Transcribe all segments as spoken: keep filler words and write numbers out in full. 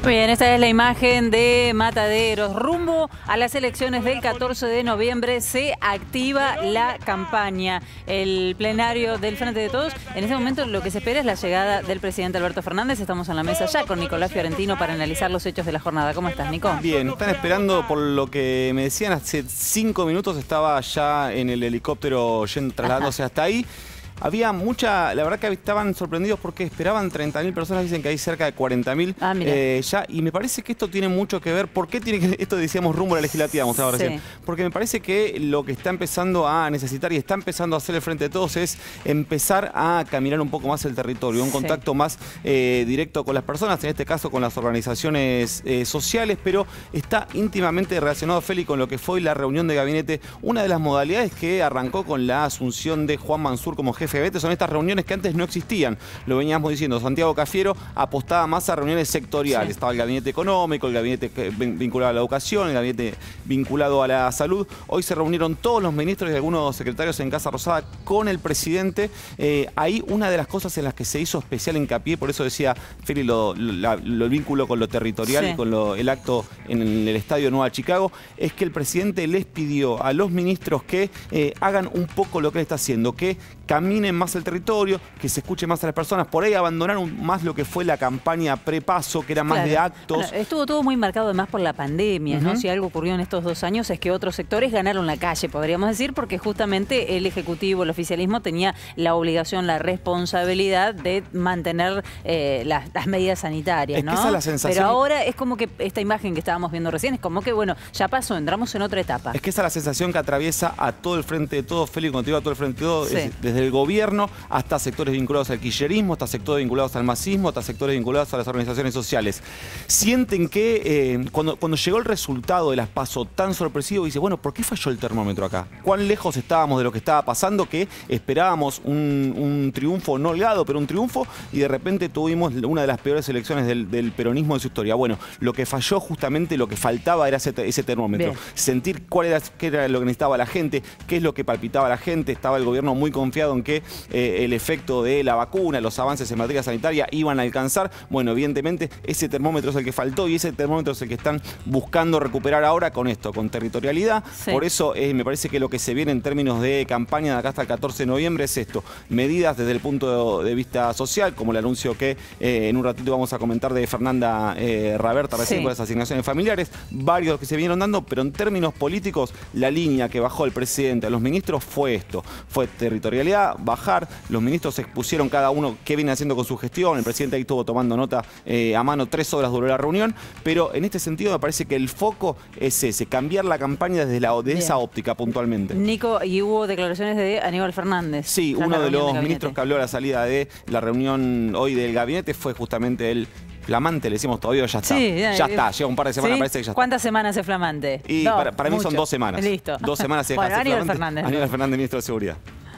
Bien, esta es la imagen de Mataderos. Rumbo a las elecciones del catorce de noviembre se activa la campaña. El plenario del Frente de Todos. En este momento lo que se espera es la llegada del presidente Alberto Fernández. Estamos en la mesa ya con Nicolás Fiorentino para analizar los hechos de la jornada. ¿Cómo estás, Nico? Bien, están esperando, por lo que me decían, hace cinco minutos estaba ya en el helicóptero yendo, trasladándose Ajá. hasta ahí. Había mucha, la verdad que estaban sorprendidos porque esperaban treinta mil personas, dicen que hay cerca de cuarenta mil ah, eh, ya, y me parece que esto tiene mucho que ver. ¿Por qué tiene que, esto decíamos rumbo a la legislativa, vamos a ver recién? Porque me parece que lo que está empezando a necesitar y está empezando a hacer el Frente de Todos es empezar a caminar un poco más el territorio, un contacto sí. más eh, directo con las personas, en este caso con las organizaciones eh, sociales, pero está íntimamente relacionado, Feli, con lo que fue la reunión de gabinete. Una de las modalidades que arrancó con la asunción de Juan Mansur como jefe de gabinete son estas reuniones que antes no existían. Lo veníamos diciendo, Santiago Cafiero apostaba más a reuniones sectoriales. Sí. Estaba el gabinete económico, el gabinete vinculado a la educación, el gabinete vinculado a la salud. Hoy se reunieron todos los ministros y algunos secretarios en Casa Rosada con el presidente. Eh, ahí una de las cosas en las que se hizo especial hincapié, por eso decía Feli, lo, lo, lo, el vínculo con lo territorial sí. y con lo, el acto en el Estadio Nueva Chicago, es que el presidente les pidió a los ministros que eh, hagan un poco lo que él está haciendo, que caminen más el territorio, que se escuche más a las personas. Por ahí abandonaron más lo que fue la campaña prepaso, que era más claro. de actos. Bueno, estuvo todo muy marcado además por la pandemia, uh-huh. ¿no? Si algo ocurrió en estos dos años es que otros sectores ganaron la calle, podríamos decir, porque justamente el Ejecutivo, el oficialismo tenía la obligación, la responsabilidad de mantener eh, las, las medidas sanitarias, es ¿no? Que esa es la sensación. Pero ahora es como que esta imagen que estábamos viendo recién es como que, bueno, ya pasó, entramos en otra etapa. Es que esa es la sensación que atraviesa a todo el Frente de Todos, Félix, cuando te digo a todo el Frente de Todos, sí. es, desde el gobierno hasta sectores vinculados al kirchnerismo, hasta sectores vinculados al masismo, hasta sectores vinculados a las organizaciones sociales. Sienten que eh, cuando, cuando llegó el resultado de las PASO tan sorpresivo, dice, bueno, ¿por qué falló el termómetro acá? ¿Cuán lejos estábamos de lo que estaba pasando? Que esperábamos un, un triunfo, no holgado, pero un triunfo, y de repente tuvimos una de las peores elecciones del, del peronismo de su historia. Bueno, lo que falló justamente, lo que faltaba era ese, ese termómetro. Bien. Sentir cuál era, qué era lo que necesitaba la gente, qué es lo que palpitaba la gente. Estaba el gobierno muy confiado en que eh, el efecto de la vacuna, los avances en materia sanitaria iban a alcanzar. Bueno, evidentemente ese termómetro es el que faltó y ese termómetro es el que están buscando recuperar ahora con esto, con territorialidad. Sí. Por eso eh, me parece que lo que se viene en términos de campaña de acá hasta el catorce de noviembre es esto. Medidas desde el punto de vista social, como el anuncio que eh, en un ratito vamos a comentar de Fernanda eh, Raberta recién sí. con las asignaciones familiares, varios que se vinieron dando, pero en términos políticos la línea que bajó el presidente a los ministros fue esto, fue territorialidad, bajar. Los ministros expusieron cada uno qué viene haciendo con su gestión. El presidente ahí estuvo tomando nota eh, a mano, tres horas duró la reunión, pero en este sentido me parece que el foco es ese, cambiar la campaña desde, la, desde esa óptica puntualmente. Nico, y hubo declaraciones de Aníbal Fernández. Sí, uno de los ministros que habló a la salida de la reunión hoy del gabinete fue justamente el Flamante, le decimos todavía, ya está. Sí, ya, ya está, lleva un par de semanas, ¿sí? Parece que ya está. ¿Cuántas semanas es Flamante? Y no, para, para mí son dos semanas. Listo. Dos semanas se bueno, deja Aníbal Fernández. Aníbal Fernández, ministro de Seguridad.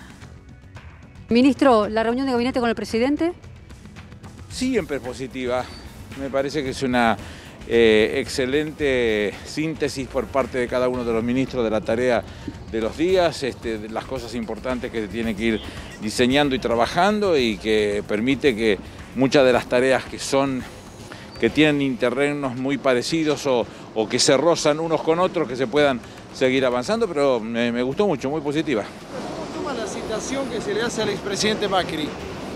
Ministro, ¿la reunión de gabinete con el presidente? Siempre positiva. Me parece que es una eh, excelente síntesis por parte de cada uno de los ministros de la tarea de los días, este, de las cosas importantes que se tiene que ir diseñando y trabajando y que permite que muchas de las tareas que son, que tienen interregnos muy parecidos o, o que se rozan unos con otros, que se puedan seguir avanzando, pero me, me gustó mucho, muy positiva. ¿Cómo toma la citación que se le hace al expresidente Macri?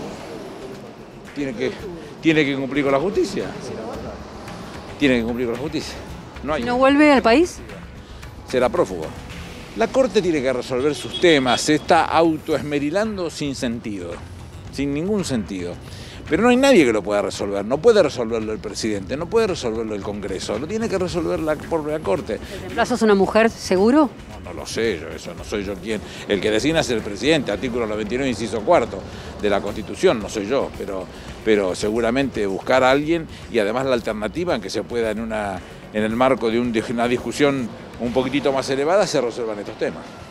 Tiene que, tiene que cumplir con la justicia. Tiene que cumplir con la justicia. No hay. ¿No vuelve al país? Será prófugo. La Corte tiene que resolver sus temas, se está autoesmerilando sin sentido, sin ningún sentido. Pero no hay nadie que lo pueda resolver, no puede resolverlo el presidente, no puede resolverlo el Congreso, lo tiene que resolver la propia Corte. ¿El reemplazo es una mujer seguro? No, no lo sé, yo, eso no soy yo quien. El que designa es el presidente, artículo noventa y nueve, inciso cuarto de la Constitución, no soy yo, pero, pero seguramente buscar a alguien y además la alternativa en que se pueda en, una, en el marco de, un, de una discusión un poquitito más elevada se resuelvan estos temas.